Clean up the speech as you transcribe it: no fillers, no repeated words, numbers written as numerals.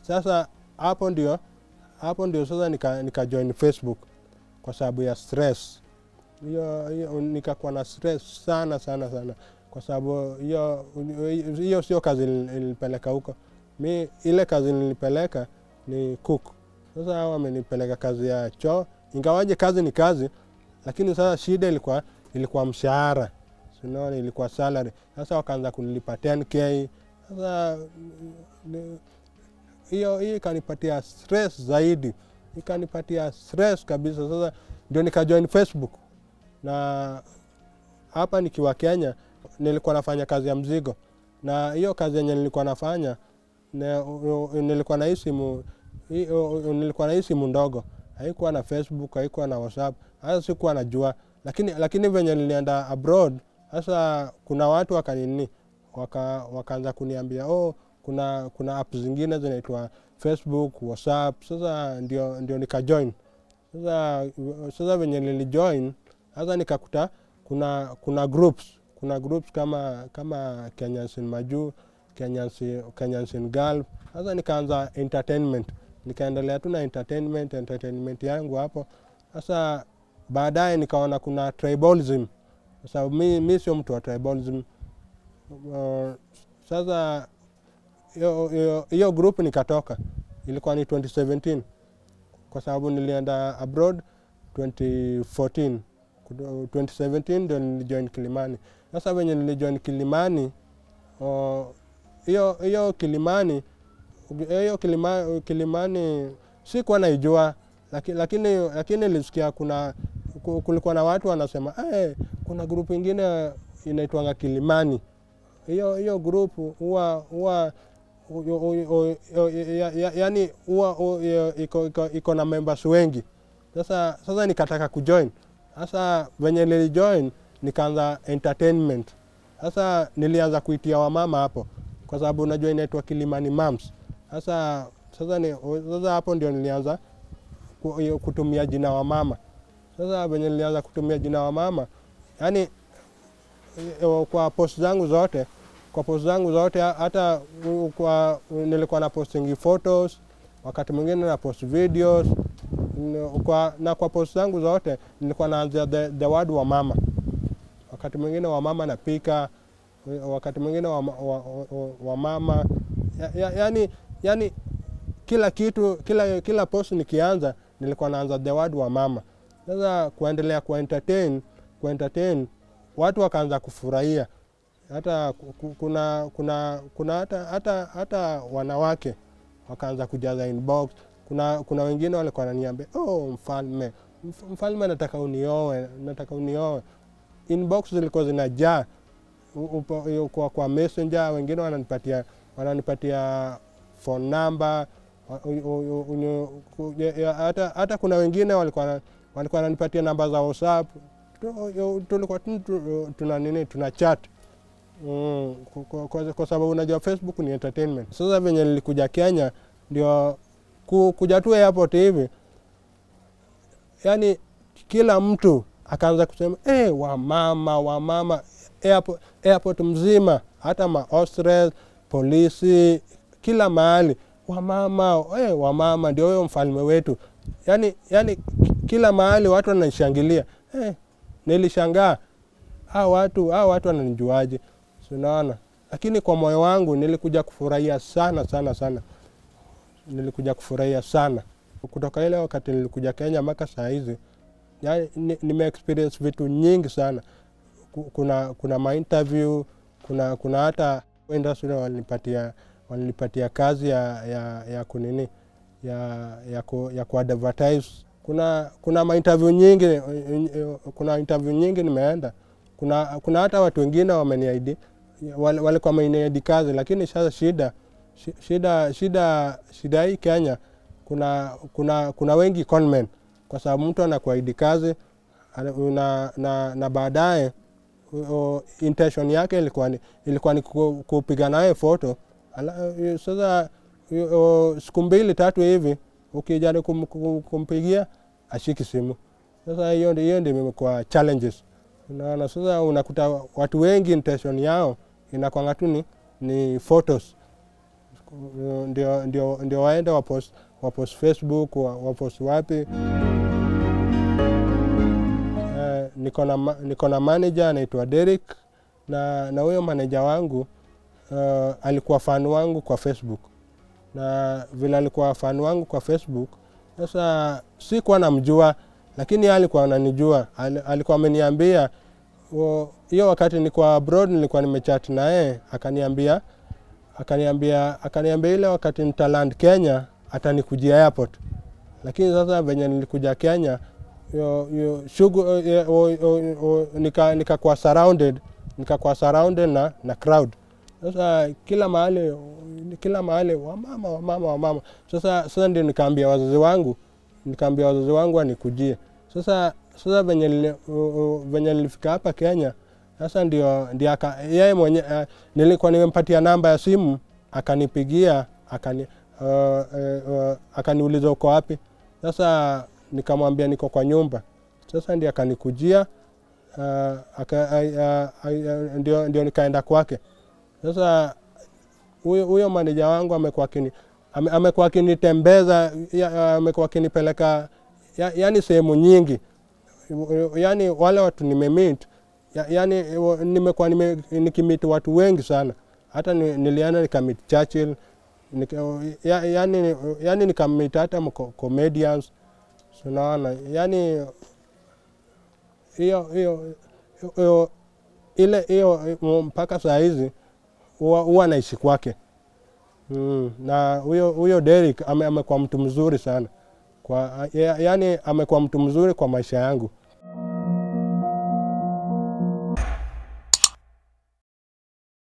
Sasa hapo ndio sasa nika join Facebook kwa sababu ya stress. Hiyo nikakuwa na stress sana kwa sababu hiyo sio kazi nilipeleka huko. Ile kazi nilipeleka ni cook. Sasa hao wamenipeleka kazi ya choo. Ingawaje kazi ni kazi, lakini sasa shida ilikuwa mshahara. Unaona, ilikuwa salary. Sasa wakaanza kunilipa 10k. Sasa hiyo ikanipatia stress zaidi. Ikanipatia stress kabisa. Sasa ndio nikajoin Facebook. Na hapa nikiwa Kenya nilikuwa nafanya kazi ya mzigo. Na hiyo kazi yenye nilikuwa nafanya nilikuwa na simu ndogo. Haikuwa na Facebook, haikuwa na WhatsApp. Hata sikuwa najua. Lakini venye nilienda abroad, sasa kuna watu wakaanza kuniambia, kuna apps zingine zinaitwa Facebook, WhatsApp. Sasa ndio nikajoin. Sasa venye nilijoin, sasa nikakuta kuna groups kama Kenyans in Maju, Kenyans in Gulf. Sasa nikaanza entertainment. Nikaendelea tu na entertainment yangu hapo. Sasa baadaye nikaona kuna tribalism. Sasa mimi sio mtu wa tribalism. Sasa hiyo group nikatoka. Ilikuwa ni 2017. Kwa sababu nilienda abroad 2014. 2017 ndio nilijoin Kilimani. Sasa venye nilijoin Kilimani, hiyo Kilimani sikuwa naijua, lakini nilisikia kulikuwa na watu wanasema kuna group ingine inaitwa Kilimani. Hiyo group huwa yani iko na members wengi. Sasa nikataka kujoin. Sasa venye nilijoin nikaanza entertainment. Sasa nilianza kuitia wamama hapo kwa sababu unajua inaitwa Kilimani Moms. Sasa hapo ndio nilianza kutumia jina wa mama. Sasa venye nilianza kutumia jina wa mama, yani kwa post zangu zote hata nilikuwa na posting photos, wakati mwingine na post videos, kwa post zangu zote nilikuwa naanzia the word wa mama. Wakati mwingine wa mama napika, wakati mwingine wa mama. Yani kila kitu, kila post nikianza nilikuwa naanza the word wa mama. Sasa kuendelea kuentertain watu wakaanza kufurahia. Hata hata wanawake wakaanza kujaza inbox. Kuna wengine walikuwa wananiambia, mfalme nataka unioe. Inbox zilikuwa zinajaa kwa messenger. Wengine wananipatia phone number. Hata kuna wengine walikuwa wananipatia namba za WhatsApp. Tulikuwa tuna chat. Kwa sababu unajua Facebook ni entertainment. Sasa venye nilikuja Kenya ndio kuja tu airport hivi, yani kila mtu akaanza kusema wamama airport mzima, hata maostres, polisi, kila mahali wamama ndio huyo mfalme wetu. Yani kila mahali watu wanashangilia. Nilishangaa hao watu wananijuaje? Unaona? Lakini kwa moyo wangu nilikuja kufurahia sana. Nilikuja kufurahia sana. Kutoka ile wakati nilikuja Kenya mpaka saa hizi, yani nime-experience vitu nyingi sana. Kuna ma-interview, kuna hata industry walinipatia kazi ya kunini ya ku-advertise. Kuna ma-interview nyingi, kuna interview nyingi nimeenda. Kuna hata watu wengine wameniahidi, walikuwa wameniahidi kazi, lakini sasa shida hii Kenya, kuna wengi conmen, kwa sababu mtu anakuahidi kazi na baadaye intention yake ilikuwa ni kupiga naye photo. Sasa siku 2-3 hivi ukijaribu kumpigia ashiki simu. Sasa hiyo ndio imekuwa challenges. Na sasa unakuta watu wengi intention yao inakuwa tu ni photos. ndio waende wapost Facebook, wapost wapi. Niko na manager anaitwa Derek, na huyo manager wangu alikuwa fan wangu kwa Facebook. Na vile alikuwa fan wangu kwa Facebook, sasa sikuwa namjua, lakini alikuwa ananijua. Alikuwa ameniambia hiyo wakati nilikuwa abroad, nilikuwa nimechat na yeye, akaniambia ile wakati nitaland Kenya atanikujia airport. Lakini sasa venye nilikuja Kenya, nikakuwa surrounded na crowd. Sasa kila mahali wa mama. Sasa ndio nikaambia wazazi wangu wanikujie. Sasa venye nilifika hapa Kenya, sasa ndio yeye mwenye nilikuwa nimempatia namba ya simu, akanipigia, akaniuliza uko wapi. Sasa nikamwambia niko kwa nyumba. Sasa ndio akanikujia, ndio nikaenda kwake. Sasa huyo manager wangu amekuwa akinitembeza, amekuwa akinipeleka yani sehemu nyingi. Yani wale watu nimemeet, yani nimekuwa nikimeet watu wengi sana. Hata nilienda nikamit Churchill, yani nikamit hata comedians. Unaona, yani hiyo mpaka saa hizi huwa naishi kwake. Na huyo Derek amekuwa mtu mzuri sana. Yani amekuwa mtu mzuri kwa maisha yangu.